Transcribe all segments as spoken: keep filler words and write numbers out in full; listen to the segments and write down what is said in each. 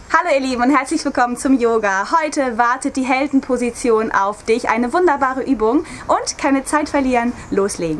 Hallo ihr Lieben und herzlich willkommen zum Yoga. Heute wartet die Heldenposition auf dich. Eine wunderbare Übung und keine Zeit verlieren, loslegen.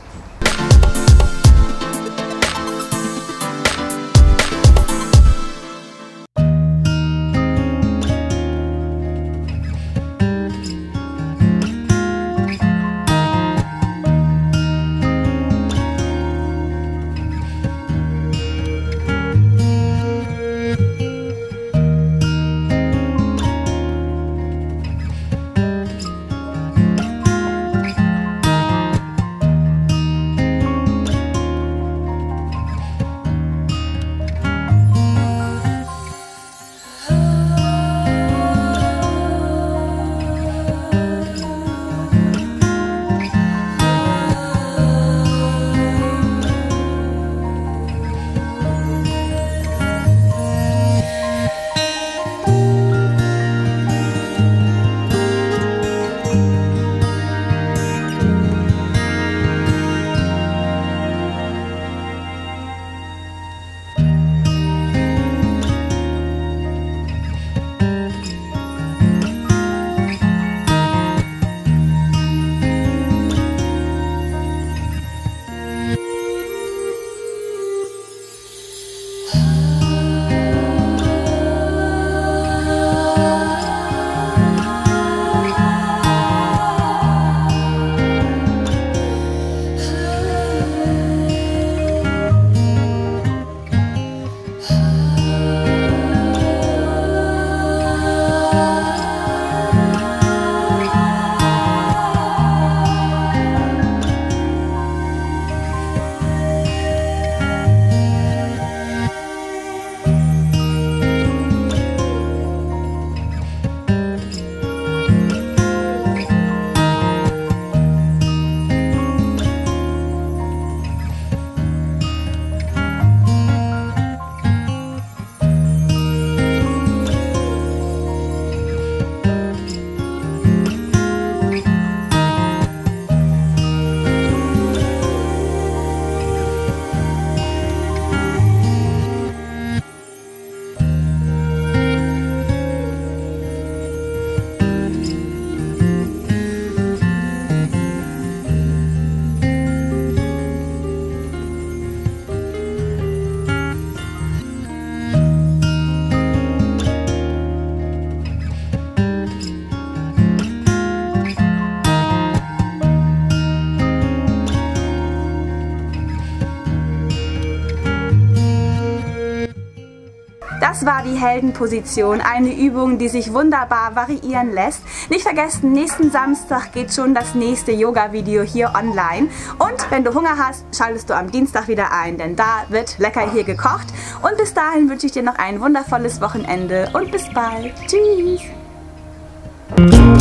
Das war die Heldenposition, eine Übung, die sich wunderbar variieren lässt. Nicht vergessen, nächsten Samstag geht schon das nächste Yoga-Video hier online. Und wenn du Hunger hast, schaltest du am Dienstag wieder ein, denn da wird lecker hier gekocht. Und bis dahin wünsche ich dir noch ein wundervolles Wochenende und bis bald. Tschüss!